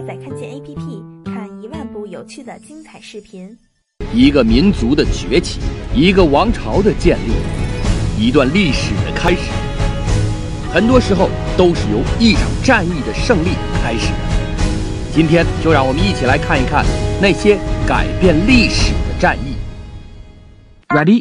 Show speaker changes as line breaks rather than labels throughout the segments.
载看见 APP 看10000部有趣的精彩视频。
一个民族的崛起，一个王朝的建立，一段历史的开始，很多时候都是由一场战役的胜利开始的。今天就让我们一起来看一看那些改变历史的战役。Ready,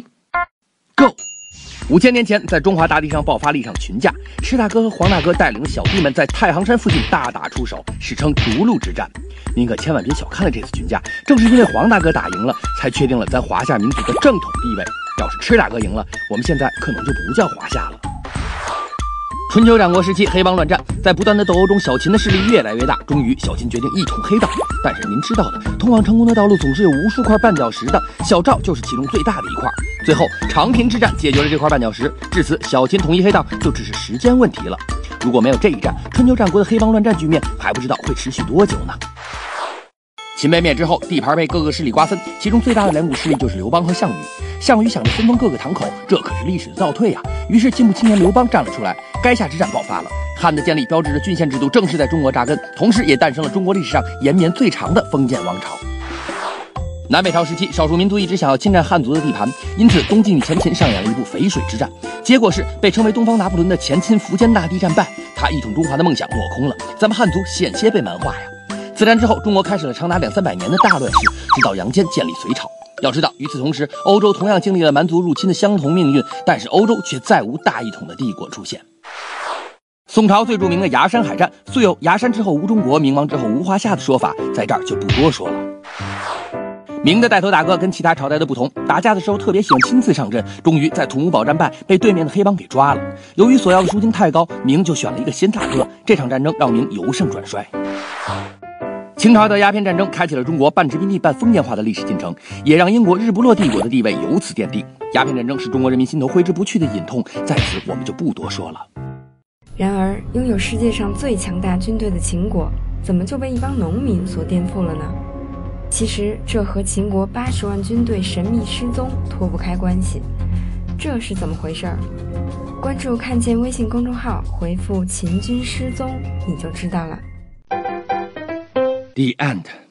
go！ 5000年前，在中华大地上爆发了一场群架，石大哥和黄大哥带领的小弟们在太行山附近大打出手，史称逐鹿之战。您可千万别小看了这次群架，正是因为黄大哥打赢了，才确定了咱华夏民族的正统地位。要是吃大哥赢了，我们现在可能就不叫华夏了。春秋战国时期，黑帮乱战，在不断的斗殴中，小秦的势力越来越大。终于，小秦决定一统黑道。但是您知道的，通往成功的道路总是有无数块绊脚石的，小赵就是其中最大的一块。最后，长平之战解决了这块绊脚石，至此，小秦统一黑道就只是时间问题了。如果没有这一战，春秋战国的黑帮乱战局面还不知道会持续多久呢。秦被灭之后，地盘被各个势力瓜分，其中最大的两股势力就是刘邦和项羽。项羽想着分封各个堂口，这可是历史的倒退啊！于是进步青年刘邦站了出来，垓下之战爆发了。汉的建立标志着郡县制度正式在中国扎根，同时也诞生了中国历史上延绵最长的封建王朝。南北朝时期，少数民族一直想要侵占汉族的地盘，因此东晋与前秦上演了一部淝水之战，结果是被称为东方拿破仑的前秦苻坚大帝战败，他一统中华的梦想落空了，咱们汉族险些被蛮化呀。自战之后，中国开始了长达200-300年的大乱世，直到杨坚建立隋朝。要知道，与此同时，欧洲同样经历了蛮族入侵的相同命运，但是欧洲却再无大一统的帝国出现。宋朝最著名的崖山海战，素有崖山之后无中国，明亡之后无华夏的说法，在这儿就不多说了。明的带头大哥跟其他朝代的不同，打架的时候特别喜欢亲自上阵，终于在土木堡战败，被对面的黑帮给抓了。由于所要的赎金太高，明就选了一个新大哥，这场战争让明由盛转衰。清朝的鸦片战争开启了中国半殖民地半封建化的历史进程，也让英国日不落帝国的地位由此奠定。鸦片战争是中国人民心头挥之不去的隐痛，在此我们就不多说了。
然而，拥有世界上最强大军队的秦国，怎么就被一帮农民所颠覆了呢？其实，这和秦国80万军队神秘失踪脱不开关系。这是怎么回事？关注看见微信公众号，回复“秦军失踪”，你就知道了。
The end.